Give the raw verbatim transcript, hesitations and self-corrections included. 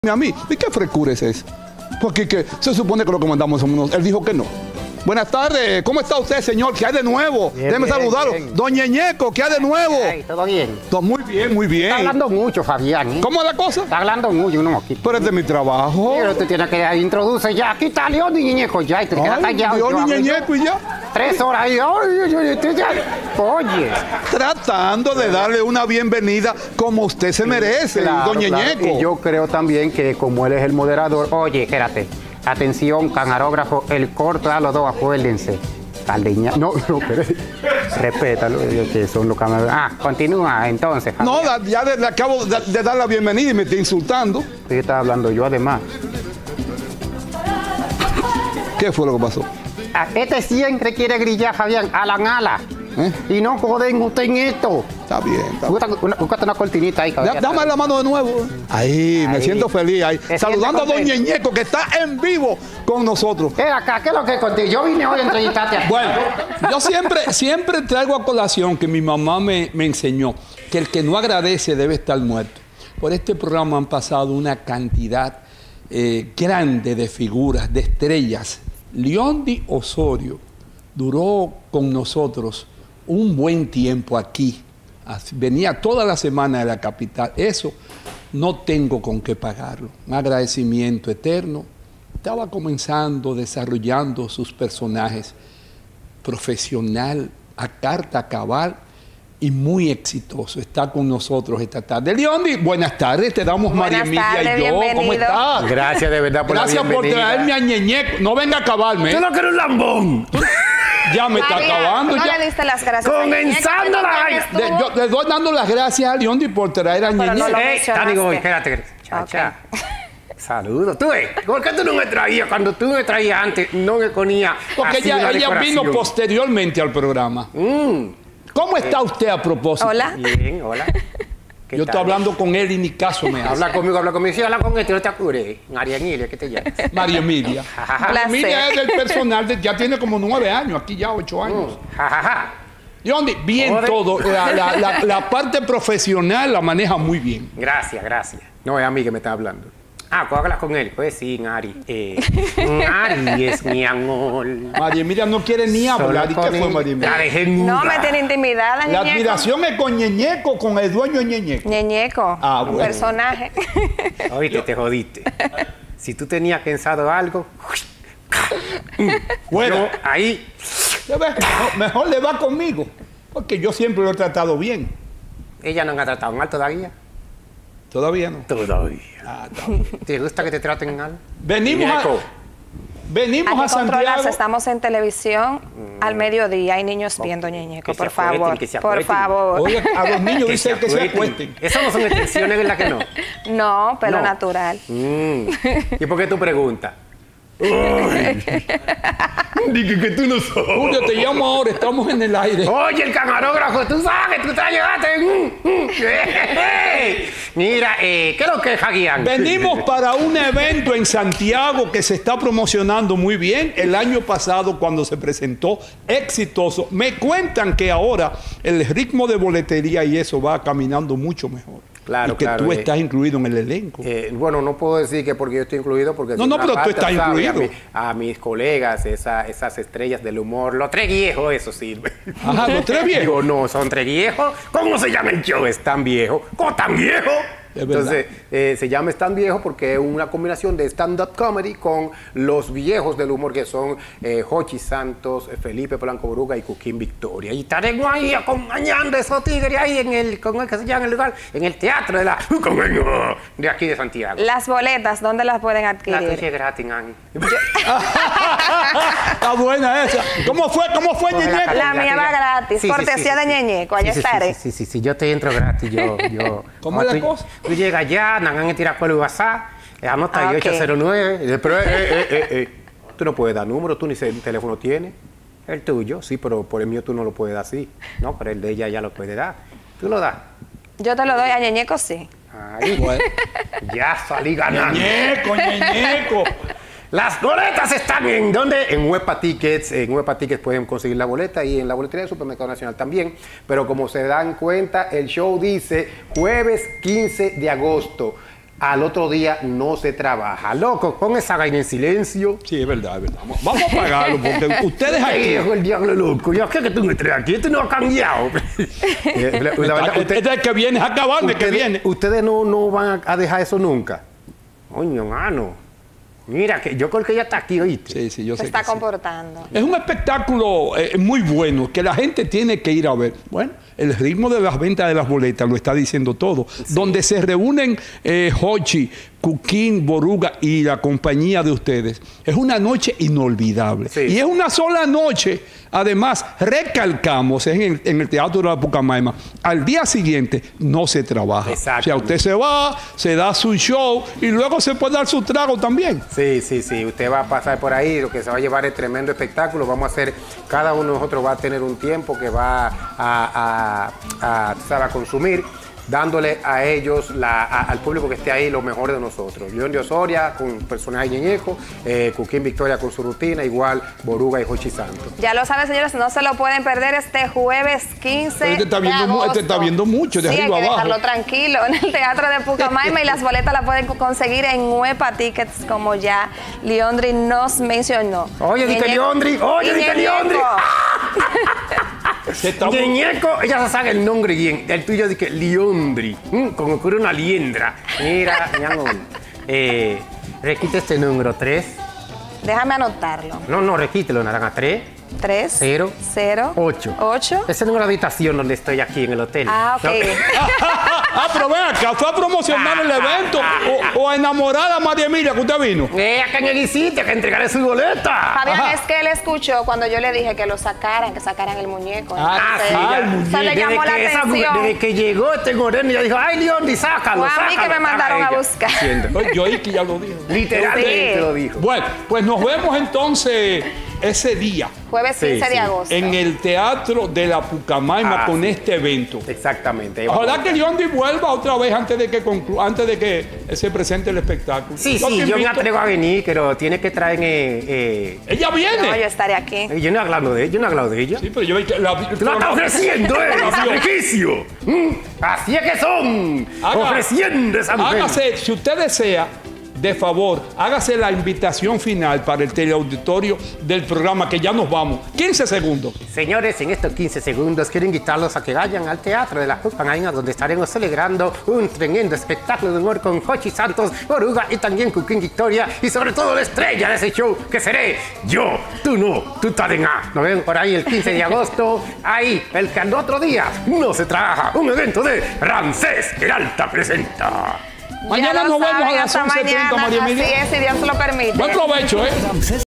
A mí, ¿y qué frescura es esa? Porque que se supone que lo que mandamos somos nosotros. Él dijo que no. Buenas tardes, ¿cómo está usted, señor? ¿Qué hay de nuevo? Bien, Déjeme bien, saludarlo. bien. Don Ñeñeco, ¿qué hay de nuevo? Ay, ¿todo bien? Todo muy bien, muy bien. Está hablando mucho, Fabián. ¿eh? ¿Cómo es la cosa? Está hablando mucho, uno aquí. Pero es de mi trabajo. Pero tú tienes que introducir ya. Aquí está León y Ñeñeco ya. Y te quedas Ay, callado. León Yo y hablo Ñeñeco yo. y ya. Tres horas ahí. Ay, ay, ay, tú ya. Oye. Tratando de darle una bienvenida como usted se merece, Claro, don claro. Ñeñeco. Y yo creo también que como él es el moderador. Oye, espérate. Atención, camarógrafo, el corto a los dos, acuérdense. Caldeña. No, no, pero. Respétalo, que son los camarógrafos. Ah, continúa entonces. Fabián. No, da- ya le, le acabo de, de dar la bienvenida y me está insultando. ¿Qué estaba hablando yo además? ¿Qué fue lo que pasó? Ah, Este siempre quiere grillar, Fabián, alan ala. ¿Eh? Y no joden usted en esto. Está bien, está bien. Búscate una, búscate una cortinita ahí, Da- caballero. Dame la mano de nuevo. Ahí, me Ahí. siento feliz. Ahí. Te Saludando a don sientes contento. Ñeñeco, que está en vivo con nosotros. ¿Qué acá? ¿Qué es lo que contigo? Yo vine hoy a entrevistarte a ti. Bueno, yo siempre, siempre traigo a colación que mi mamá me, me enseñó que el que no agradece debe estar muerto. Por este programa han pasado una cantidad eh, grande de figuras, de estrellas. Leondi Osorio duró con nosotros un buen tiempo aquí. Así, venía toda la semana de la capital. Eso no tengo con qué pagarlo. Un agradecimiento eterno. Estaba comenzando, desarrollando sus personajes, profesional, a carta cabal y muy exitoso. Está con nosotros esta tarde. Leondi, buenas tardes, te damos María Buenas Emilia tardes, y yo. ¿Cómo bienvenido. estás? Gracias de verdad por Gracias la por bienvenida. traerme a Ñeñeco. No venga a acabarme. Yo no quiero un lambón. Ya me está María, acabando. no ya. le diste las gracias. Comenzando a la Ñeñeco, vaina. que De- estuvo- yo le doy dando las gracias a Leondi por traer a Pero no Ñeñeco. lo Ey, mencionaste. Tani, voy, espérate. Cha, Ok. cha. Saludos. Tú ves, ¿por qué tú no me traías? Cuando tú me traías antes, no me ponía. Porque así ella, una ella vino decoración. posteriormente al programa. Mm, ¿Cómo está usted a propósito? Hola. bien, hola. ¿Qué Yo tal? estoy hablando con él y ni caso me hace. Habla conmigo, habla conmigo. Sí, habla con este, no te apures. María Emilia, ¿qué te llamas? María Emilia. Jajaja. María Placer. Emilia es del personal, de- ya tiene como nueve años, aquí ya ocho años. Jajaja. Leondi, bien Joder. todo. La, la- la- la parte profesional la maneja muy bien. Gracias, gracias. No, es a mí que me está hablando. Ah, ¿puedo hablar con él? Pues sí, Ari. Eh, Ari es mi amor. María Emilia no quiere ni hablar. ¿Y Solo qué con fue él. María La Emilia? dejé No muda. me tiene intimidada, La Ñeñeco. admiración es con Ñeñeco, con el dueño de Ñeñeco. Ñeñeco, Ah, un bueno. personaje. Oíste, te jodiste. Si tú tenías pensado algo, Bueno, yo ahí. ya ves, mejor, mejor le va conmigo, porque yo siempre lo he tratado bien. Ella no me ha tratado mal todavía. Todavía no. Todavía. Ah, está bien. ¿Te gusta que te traten mal? Venimos a, Ñeco. venimos Hay a que Santiago. controlarse, estamos en televisión al mediodía. Hay niños viendo Ñeñeco, Que se por acuesten, favor. que se Por acuesten. favor. Oye, a los niños Que dicen que se acuesten. Esas no son extensiones, ¿verdad que no? No, pelo No. natural. Mm. ¿Y por qué tú preguntas? Dije que tú no sabes. Julio, te llamo ahora, estamos en el aire. Oye, el camarógrafo, tú sabes, tú te llegaste. Mm, mm. Mira, eh, ¿qué es lo que es, Jaguián? Venimos para un evento en Santiago que se está promocionando muy bien. El año pasado, cuando se presentó, exitoso. Me cuentan que ahora el ritmo de boletería y eso va caminando mucho mejor. Claro, y que claro, tú eh. estás incluido en el elenco. Eh, bueno, no puedo decir que porque yo estoy incluido, porque... No, si no, una pero tú parte, estás ¿sabes? incluido. A, mi- a mis colegas, esa- esas estrellas del humor, los tres viejos, eso sirve. Ajá, los tres viejos. Digo, no, son tres viejos. ¿Cómo se llama el show? ¿Es tan viejo? ¿Cómo tan viejo? Es verdad. Entonces, eh, se llama Es tan viejo porque es una combinación de stand-up comedy con los viejos del humor que son eh, Jochi Santos, eh, Felipe Polanco Boruga y Cuquín Victoria. Y estaremos ahí acompañando a esos tigres ahí en el, ¿cómo es que se llama el lugar? En el teatro de la de aquí de Santiago. Las boletas, ¿dónde las pueden La tuya adquirir? es gratis, Ani. Está buena esa. ¿Cómo fue? ¿Cómo fue, Coge la Ñeñeco? La mía va gratis, Sí, sí, cortesía sí, de sí. Ñeñeco, allá Sí, sí, estaré. Sí, sí, sí, sí, yo te entro gratis, yo, yo. ¿Cómo Cuando es la tú- cosa? Tú llegas allá, nangan en tirar por el WhatsApp, eh, anota Ah, ahí ok. ocho cero nueve, eh, pero eh, eh, eh, eh, tú no puedes dar número, tú ni ese teléfono tienes. El tuyo, sí, pero por el mío tú no lo puedes dar así. No, pero el de ella ya lo puede dar. Tú lo das. Yo te lo doy a Ñeñeco, sí. Ahí, Bueno. ya salí ganando. Ñeñeco, Ñeñeco. Las boletas están en ¿dónde? En Huepa Tickets. En Huepa Tickets pueden conseguir la boleta y en la boletería del Supermercado Nacional también. Pero como se dan cuenta, el show dice jueves quince de agosto. al otro día no se trabaja. Loco, pon esa vaina en silencio. Sí, es verdad, es verdad. Vamos a pagarlo porque ustedes aquí... Viejo, el diablo loco. Yo creo que tú no estés aquí. Esto no ha cambiado. Eh, la- la verdad, Este es el que viene, es acabando el que ustedes, viene. ustedes no, no van a dejar eso nunca. Coño, mano. Mira, que yo creo que ella está aquí, ¿oíste? Sí, sí, yo Se sé está que sí. comportando. Es un espectáculo eh, muy bueno que la gente tiene que ir a ver. Bueno, el ritmo de las ventas de las boletas lo está diciendo todo. Donde se reúnen eh, Hochi, Cuquín, Boruga y la compañía de ustedes. Es una noche inolvidable. Sí. Y es una sola noche. Además, recalcamos en el, en el Teatro de la Pucamaima, al día siguiente no se trabaja. Exacto. O sea, usted se va, se da su show y luego se puede dar su trago también. Sí, sí, sí. Usted va a pasar por ahí, lo que se va a llevar es tremendo espectáculo. Vamos a hacer, cada uno de nosotros va a tener un tiempo que va a, a, a, tú sabes, a consumir, dándole a ellos, la, a- al público que esté ahí, lo mejor de nosotros. León de Osoria con personaje ñeñeco, eh, Cuquín Victoria con su rutina, igual Boruga y Hochi Santos. Ya lo saben, señores, no se lo pueden perder este jueves quince Pero este está viendo de mu- agosto. este está viendo mucho, de sí, arriba hay que abajo. dejarlo tranquilo en el Teatro de Pucamaima y las boletas las pueden conseguir en Huepa Tickets, como ya Leondri nos mencionó. Oye, di que Ñeñeco- Leondri, oye, di que Ñeñeco. Leondri. Se está- Ñeñeco, ella se sabe el nombre bien. El tuyo dice que Leondri, mm, como ocurre una liendra. Mira, mi amor, eh, requite este número tres. Déjame anotarlo. No, no, requítelo, naranja tres. tres, Cero. cero, Ocho. ocho. Ese número de habitación donde estoy aquí en el hotel. Ah, ok. ¿No? Ah, pero ven acá, fue a promocionar el evento o, o a enamorar a María Emilia que usted vino. Eh, acá en el Isite, que entregarle su boleta. Fabián, Ajá. es que él escuchó cuando yo le dije que lo sacaran, que sacaran el muñeco. Ah, Entonces, sí, ya. el muñeco. se le Desde llamó la que esa- atención. desde que llegó este moreno, ya dijo, ay, Leondri, sácalo, Fue a mí sácalo. que me mandaron Estaba a ella buscar. haciendo. Oye, yo oí que ya lo dijo. Literalmente Sí. lo dijo. Bueno, pues nos vemos entonces ese día Jueves Sí, quince sí. de agosto. en el Teatro de la Pucamaima Ah, con sí. este evento. Exactamente. Ojalá que Leondi vuelva otra vez antes de que conclu- antes de que se presente el espectáculo. Sí, Yo sí, te yo me invito- atrevo a venir, pero tiene que traer... Eh, eh, Ella No, viene. yo estaré aquí. yo no he hablado de ella, yo no he hablado de ella. Sí, pero yo vi que la, ¡Te lo está ofreciendo, eh! La vio. ¡Sacrificio! Mm, Así es que son. Haga- ofreciendo esa mujer. Hágase, si usted desea, de favor, hágase la invitación final para el teleauditorio del programa, que ya nos vamos. quince segundos. Señores, en estos quince segundos quiero invitarlos a que vayan al Teatro de la Pucamaima, donde estaremos celebrando un tremendo espectáculo de humor con Hochi Santos, Boruga y también Cuquín Victoria, y sobre todo la estrella de ese show, que seré yo. Tú no, tú estás en A. Nos vemos por ahí el quince de agosto. Ahí, el que al otro día no se trabaja. Un evento de Ramsés Peralta presenta. Mañana Ya lo nos vemos a saben, las hasta once treinta, mañana. María Emilia. Así es, si Dios lo permite. Buen provecho, ¿eh?